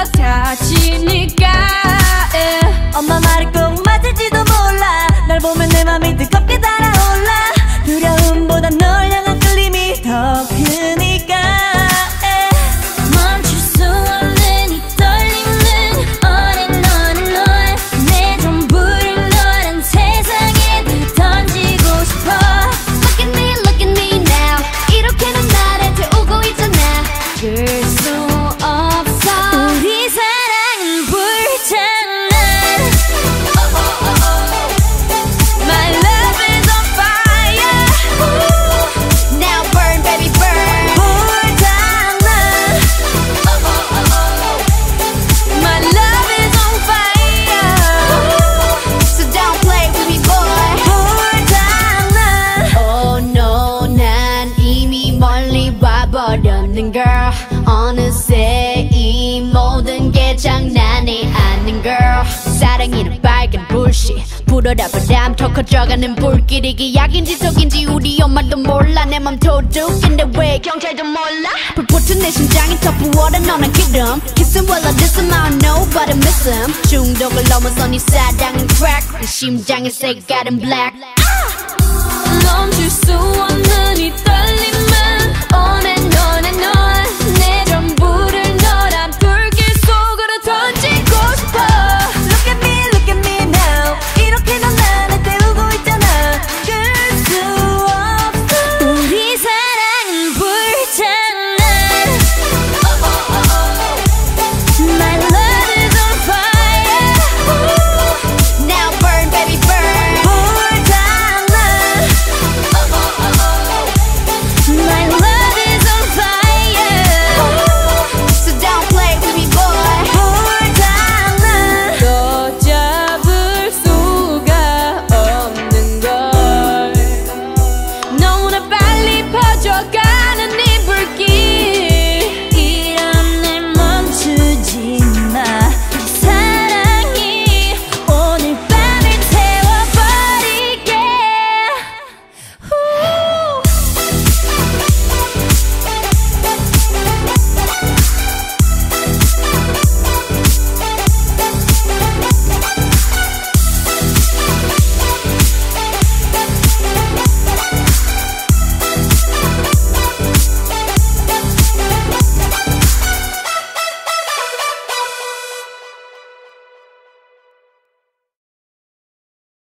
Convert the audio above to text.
같아지니까 엄마 말이 꼭 맞을지도 몰라. 널 보면 내 맘이 뜨겁게 달아올라. 두려움보단 널 향한 끌림이 더 크니까 멈출 수 없는 이 떨림은 어린 너는 널 내 전부를 너란 세상에 던지고 싶어. Look at me now. 이렇게는 나를 태우고 있잖아. 줄 수 없어. 우리 사랑은 불장난. My love is on fire. Now burn baby burn. 불장난. My love is on fire. So don't play with me boy. 불장난. Oh no 난 이미 멀리 와버렸는 girl. 어느새 이 모든 게 장난이 아닌 girl. 사랑이는 빨간 불씨 불어라 바람 더 커져가는 불길이 기약인지 속인지 우리 엄마도 몰라. 내 맘 도둑인데 왜 경찰도 몰라. 불붙은 내 심장이 더 부어라 너는 기름. Kissing while I diss him I don't know but I miss him. 중독을 넘어서 네 사랑은 crack. 내 심장의 색깔은 black. 멈출 수 없는 이